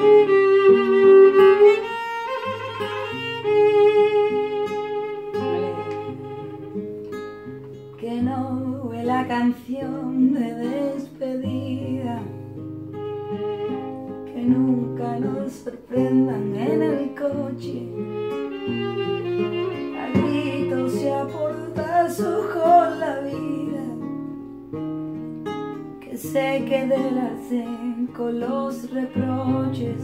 Que no es la canción de despedida, que nunca nos sorprendan en el coche, a gritos y a portazos con la vida, que se quede la cen con los reproches,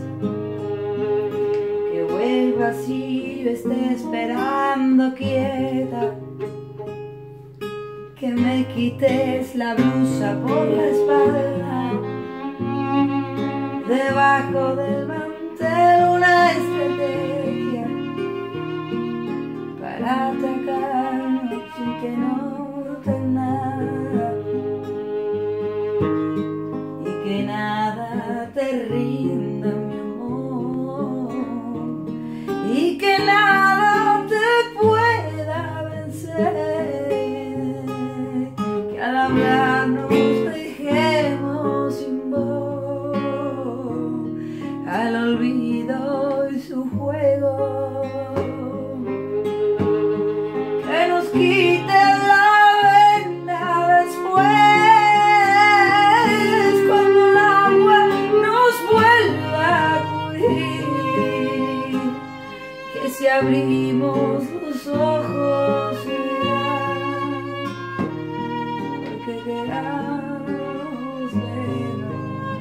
que vuelva si yo esté esperando quieta, que me quites la blusa por la espalda, debajo del mantel una estrategia para atacarnos sin que noten nada, y que nada te rinda, mi amor, y que nada te pueda vencer, que al hablar nos dejemos sin voz, al olvido y su juego, que nos quite la venda después, cuando el agua nos vuelva a cubrir, que si abrimos los ojos será porque queramos vernos.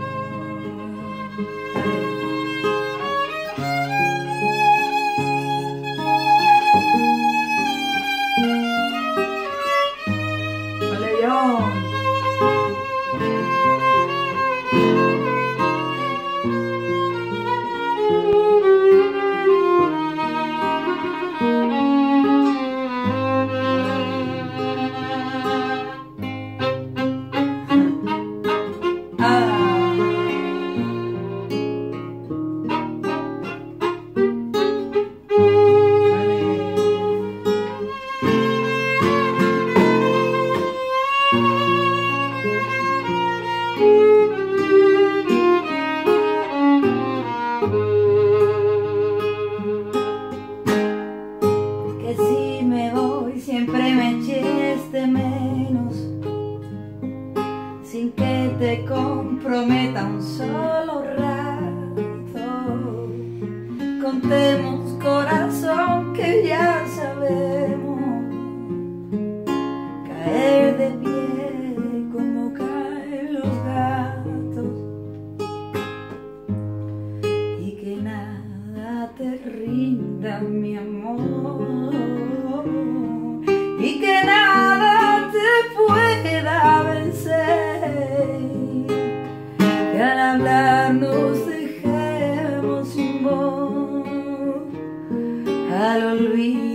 Que si me voy siempre me eches de menos, sin que te comprometa un solo rato. Contemos, corazón, que ya sabemos caer de pie como caen los gatos, y que nada te rinda, mi amor, y que nada te pueda vencer, que al hablar nos dejemos sin voz, al olvido